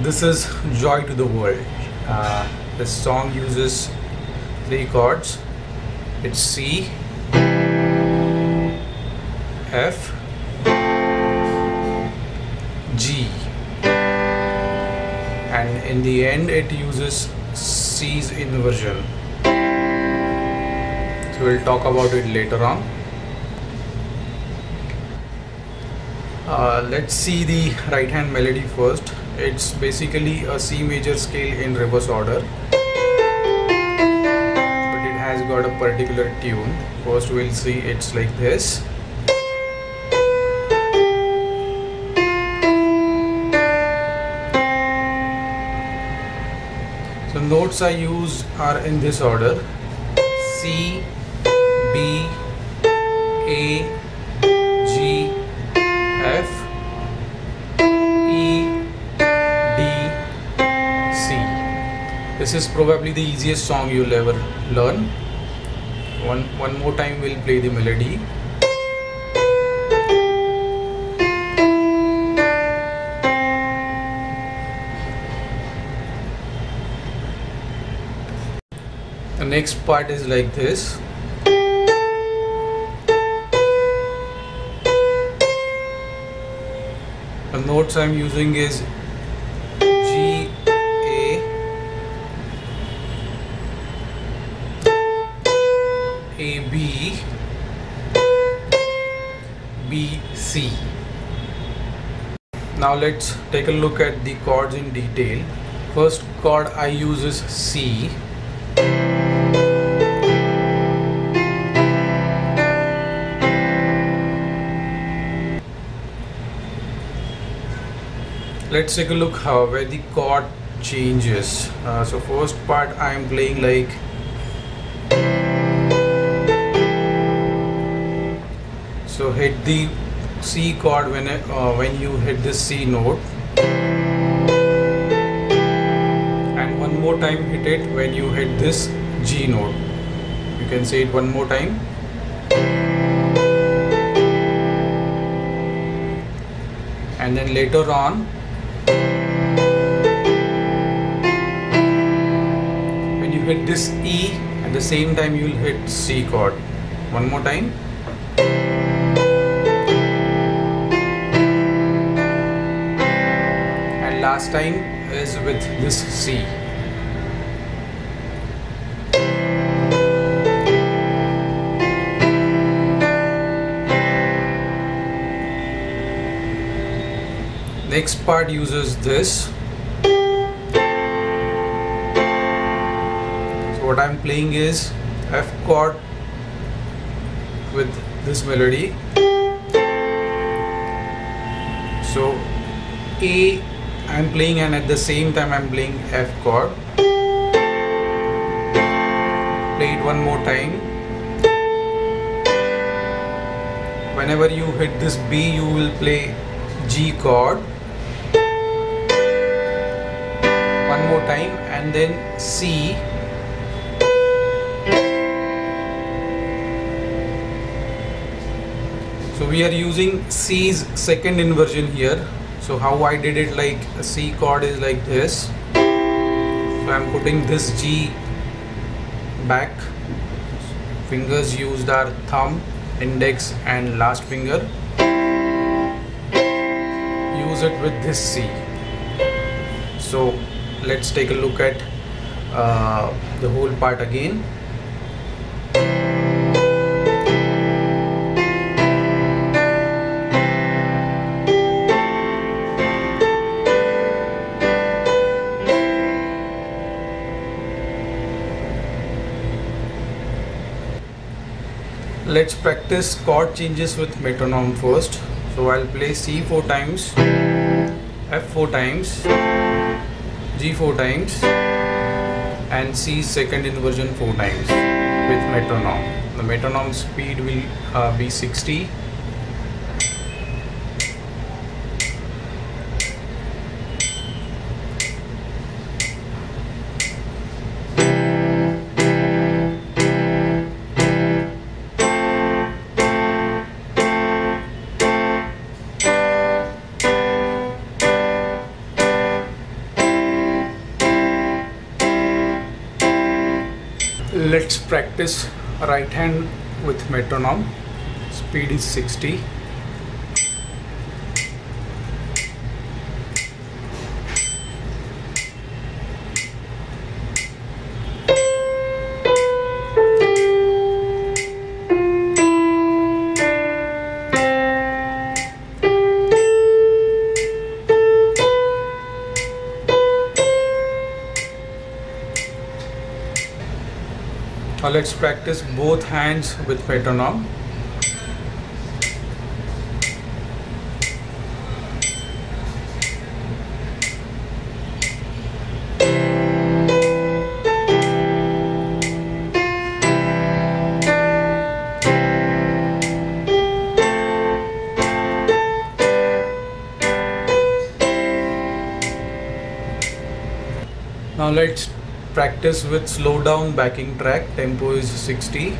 This is Joy to the World. This song uses 3 chords. It's C, F, G, and in the end it uses C's inversion. So we'll talk about it later on. Let's see the right hand melody first. It's basically a C major scale in reverse order, but it has got a particular tune. First we'll see it's like this. So notes I use are in this order: C, B, A, G, F, E, D, C. This is probably the easiest song you'll ever learn. One more time we'll play the melody. The next part is like this. The notes I'm using is G, A, B, B, C. Now let's take a look at the chords in detail. First chord I use is C. Let's take a look where the chord changes. So first part I am playing like, so hit the C chord when you hit the C note, and one more time hit it when you hit this G note. You can say it one more time. And then later on, when you hit this E, at the same time you will hit C chord. One more time. And last time is with this C. Next part uses this. So what I'm playing is F chord with this melody. So A I'm playing, and at the same time I'm playing F chord. Play it one more time. Whenever you hit this B, you will play G chord. One more time, and then C. So we are using C's second inversion here. So how I did it, like a C chord is like this. So I'm putting this G back. Fingers used are thumb, index and last finger. Use it with this C. So let's take a look at the whole part again. Let's practice chord changes with metronome first. So I'll play C 4 times, F 4 times, G 4 times, and C second inversion 4 times with metronome. The metronome speed will be 60. let's practice right hand with metronome. Speed is 60. Now let's practice both hands with metronome. Now let's practice with slow down backing track. Tempo is 60.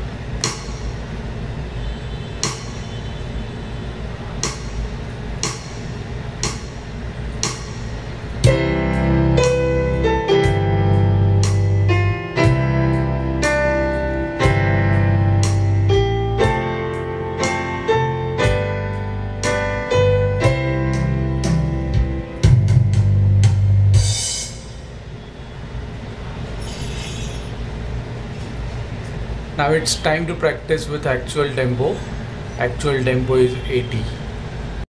Now it's time to practice with actual tempo. Actual tempo is 80.